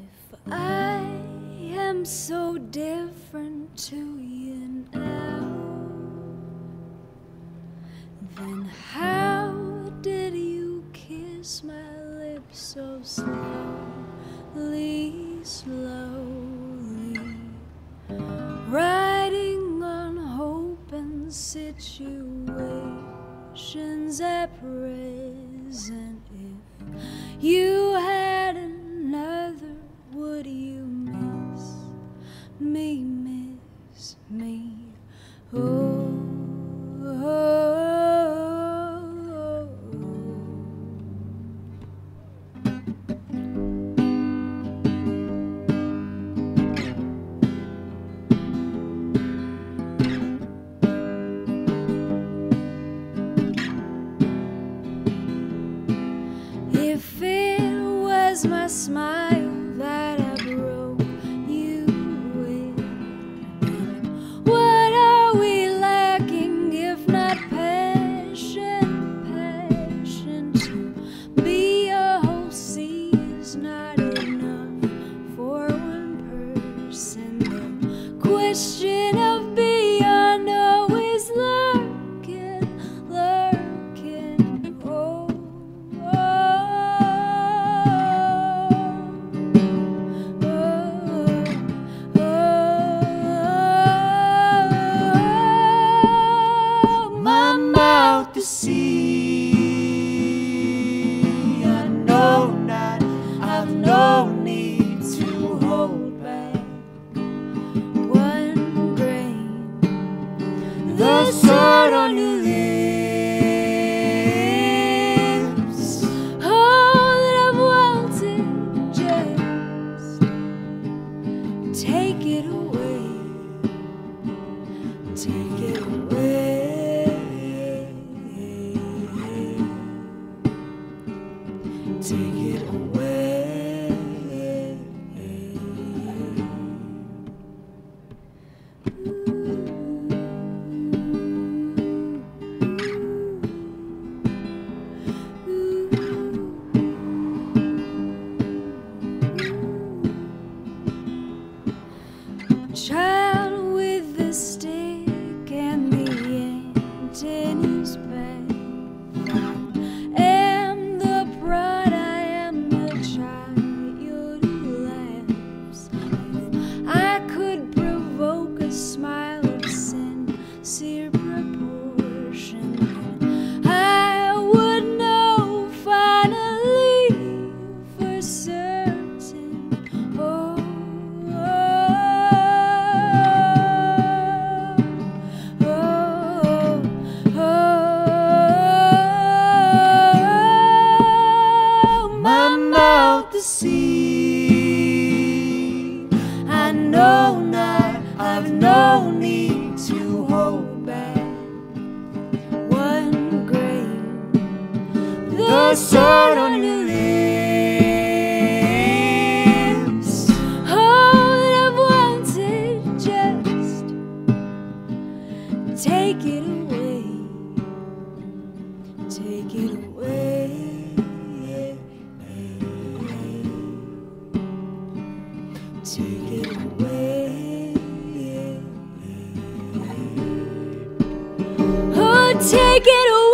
I am so different to you now, then how did you kiss my lips so slowly, slowly, riding on hope and situations at present? If you had another, would you miss me, miss me? Oh, oh, oh, if it was my smile that I broke you with, what are we lacking if not passion? Passion to be a whole sea is not enough for one person. The question of beyond always lurking, lurking. Oh, my mouth to see. I know not, I've no need to hold back one grain. The sun on your lips, all that I've wanted, just take it away, take it away. Take it away. Child with the stick and the ant in his back, smile of sincere proportion, I would know finally for certain. Oh, oh, oh, oh, my mouth to see. I know not, I've no need to hold back one grain. The sun on your lips, all that I've wanted, just take it away, take it away. Take it away. Oh, take it away.